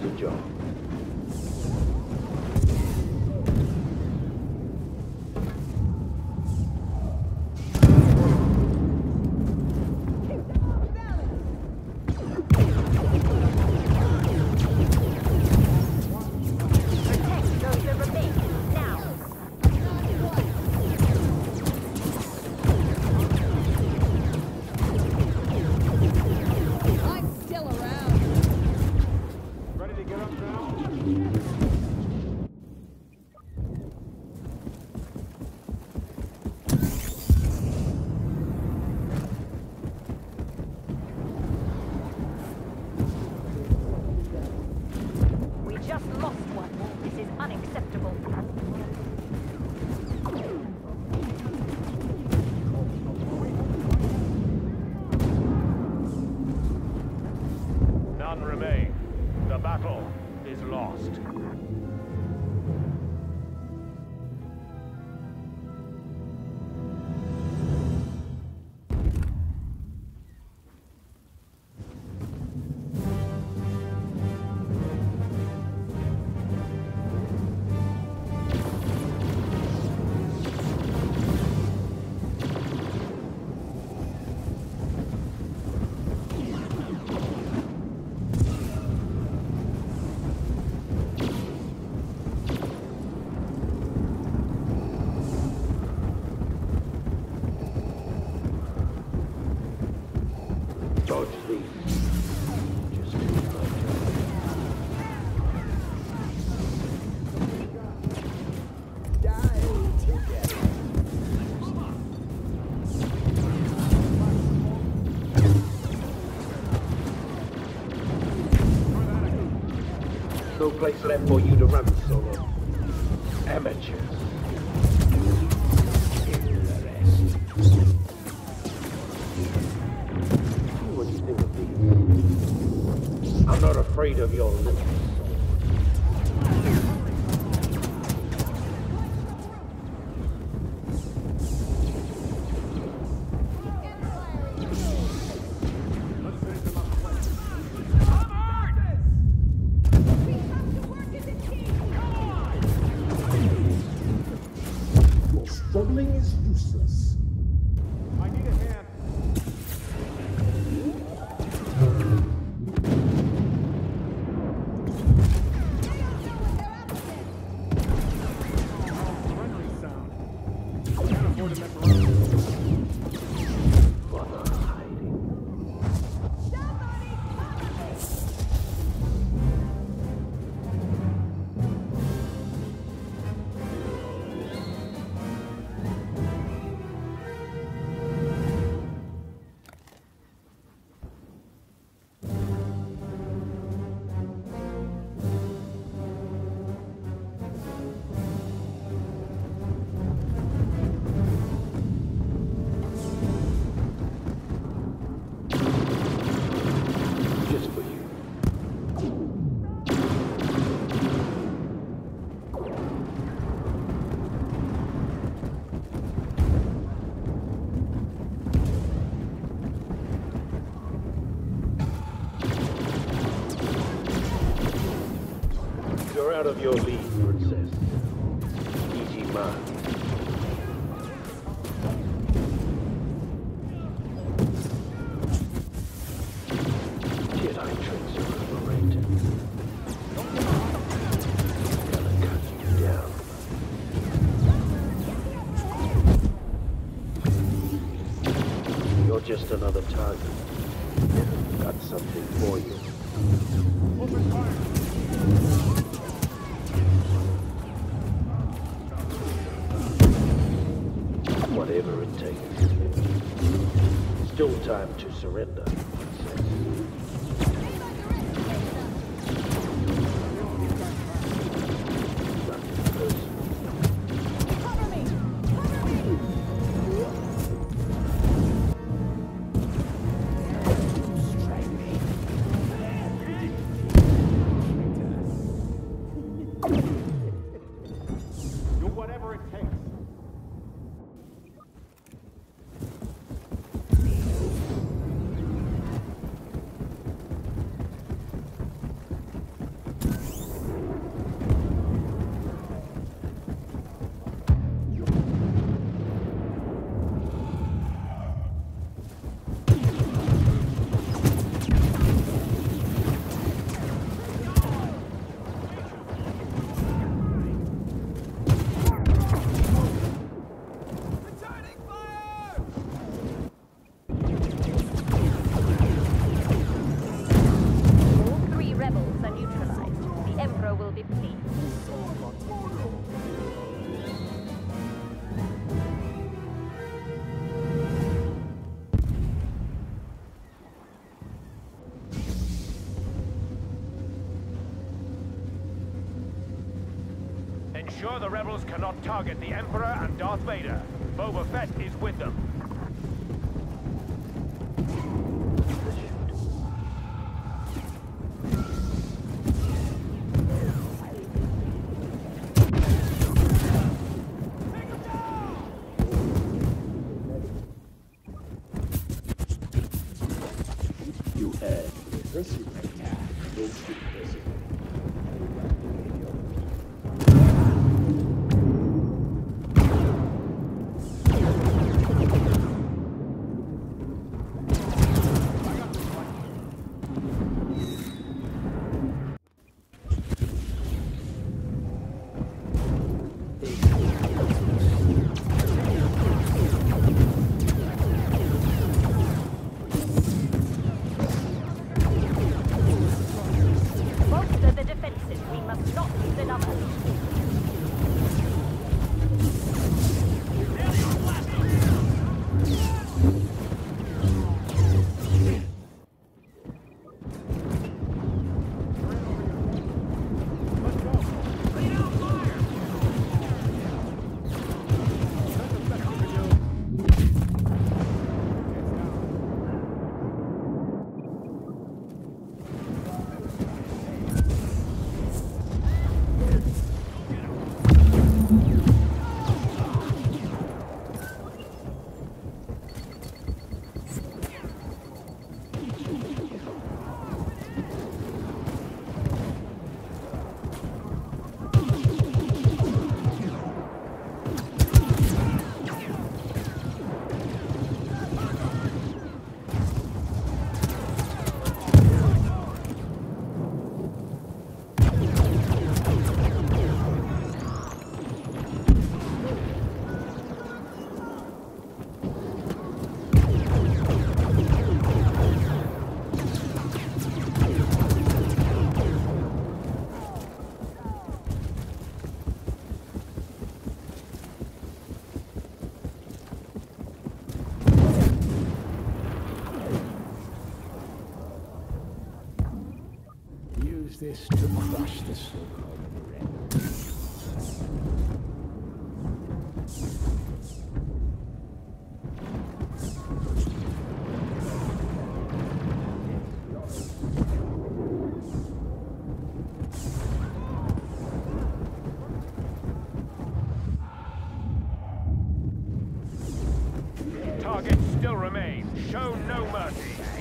the job. No place left for you to run solo. Amateurs. What do you think of these? I'm not afraid of your little soul. Struggling is useless. I need a hand. Friendly sound. Can't afford to mess around. For the hiding. You're out of your league, princess. Easy man. Jedi tricks are overrated. Gonna cut you down. You're just another target. Got something for you. Open fire. Whatever it takes. Still time to surrender. Do whatever it takes. Ensure the rebels cannot target the Emperor and Darth Vader. Boba Fett is with them. You heard. This you may have. We'll speak this. This to crush the so-called rebels. Targets still remain. Show no mercy.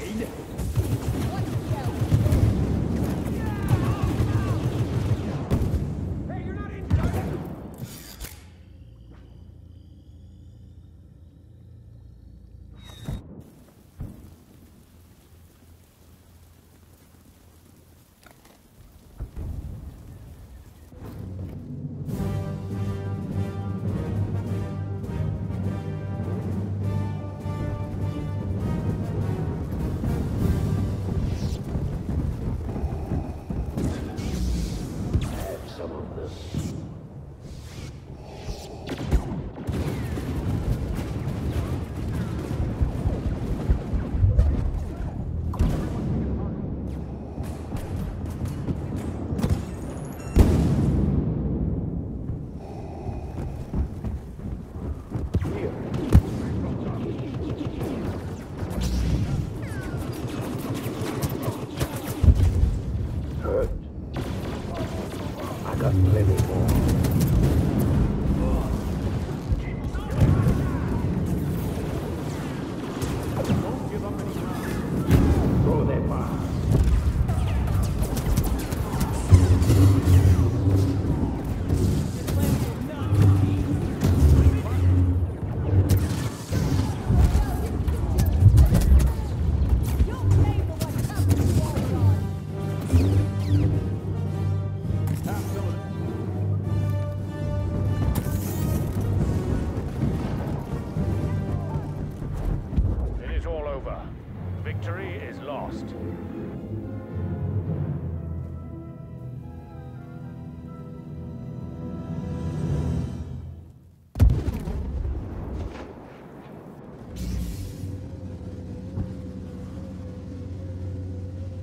Victory is lost.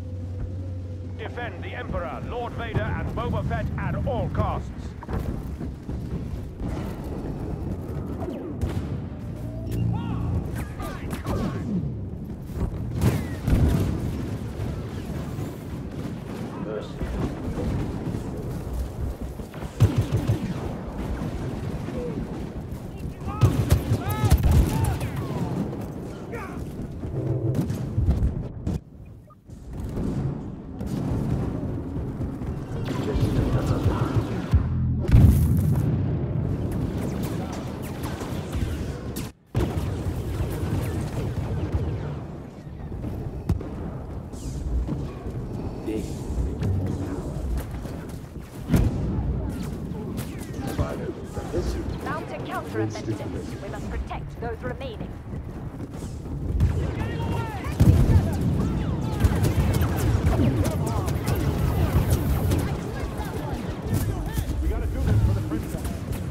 Defend the Emperor, Lord Vader, and Boba Fett at all costs. a counter-offensive. We must protect those remaining. We gotta do this for the princess.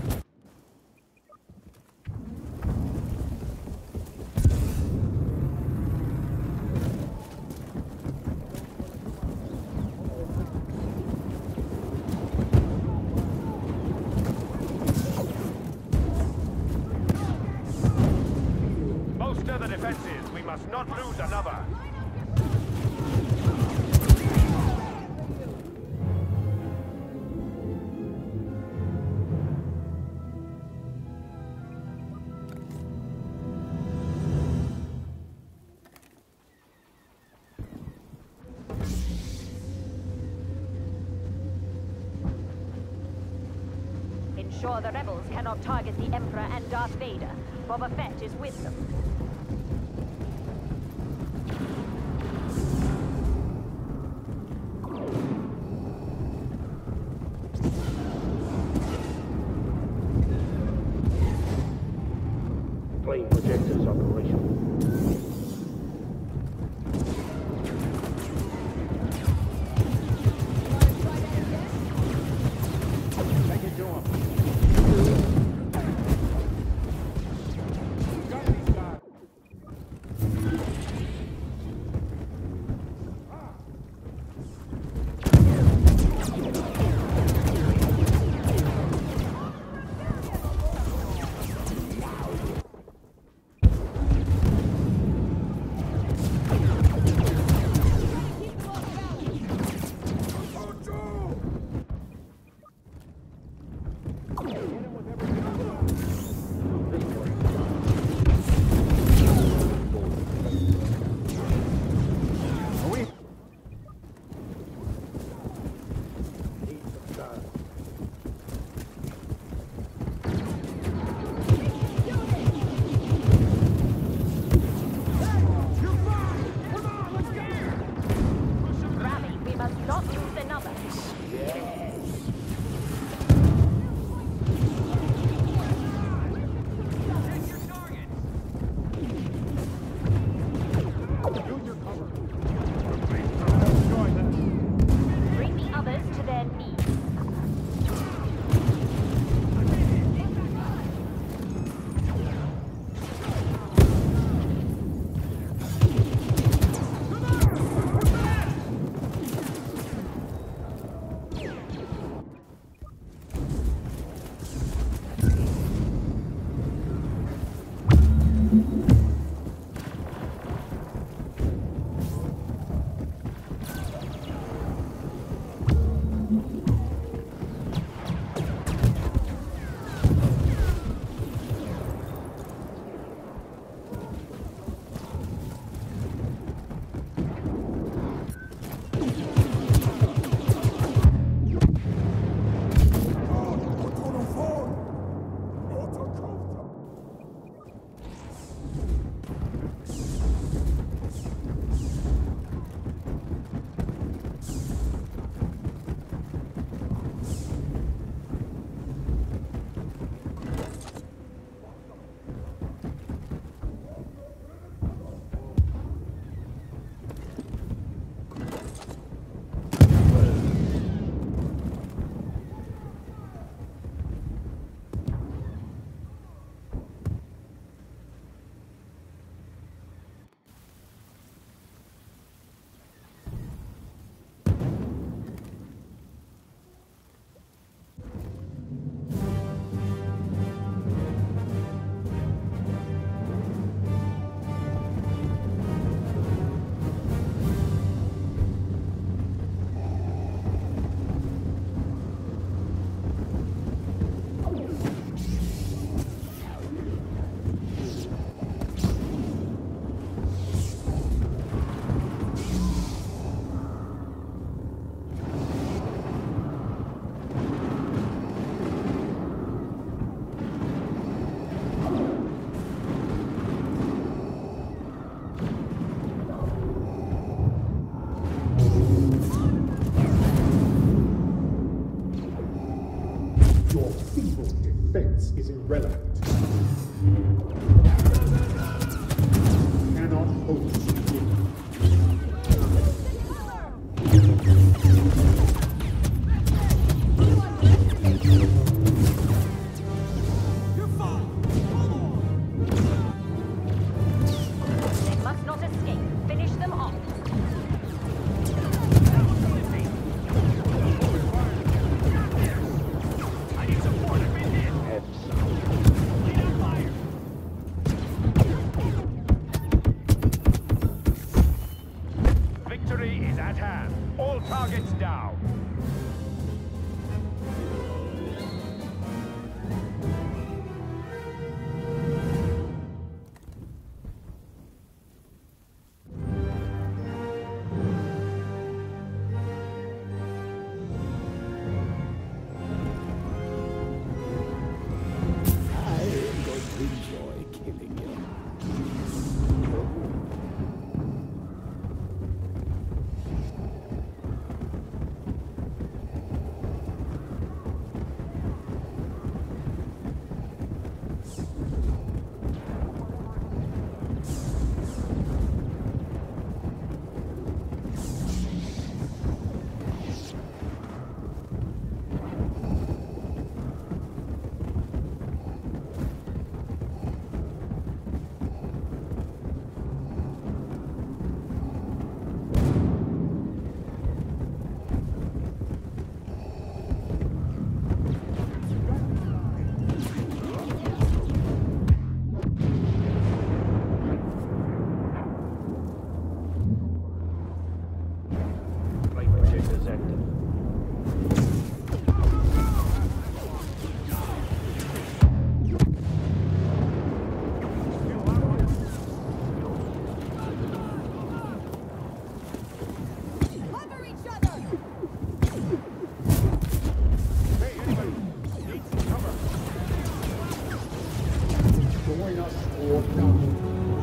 Most of the defenses, we must not lose another. Ensure the rebels cannot target the Emperor and Darth Vader. Boba Fett is with them. Flame projectors operational. Take it to him. Got these guys. Rally, we must not lose another. Use your cover. Destroy them. Bring the others to their knees. Your feeble defense is irrelevant. Cannot host you. They must not escape. Finish them off. Victory is at hand. All targets down. I am going to enjoy killing you. Flight projectors active. Cover each other! Hey, anybody? Need some cover. Join us or die.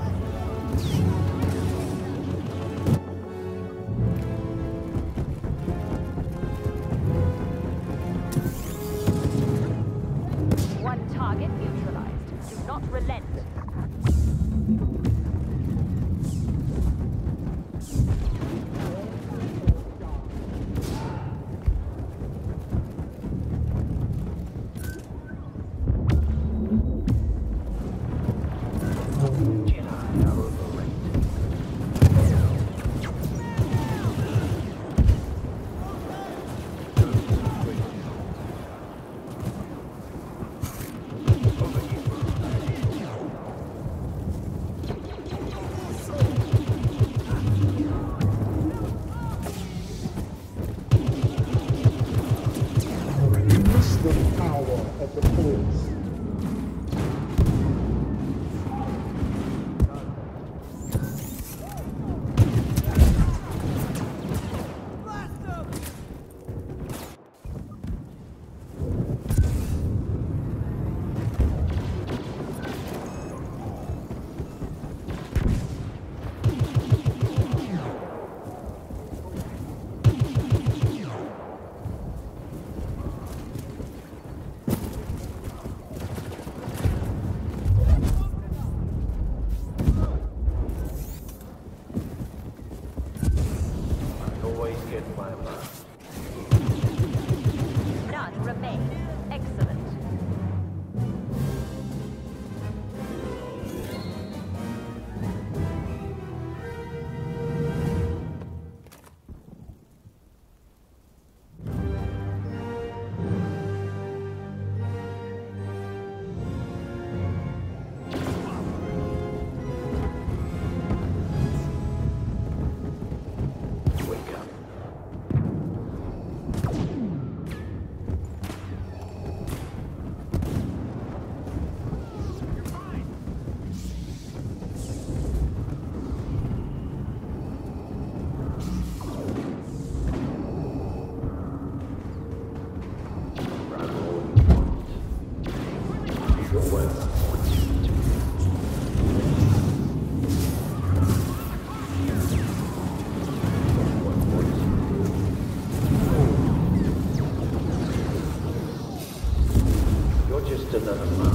One target neutralized. Do not relent. Jedi are overrated. You miss the power of the Force. Blast them! I always get my mark. None remain. Excellent. Wake up. Run all you want. You're well. You're just another mouse.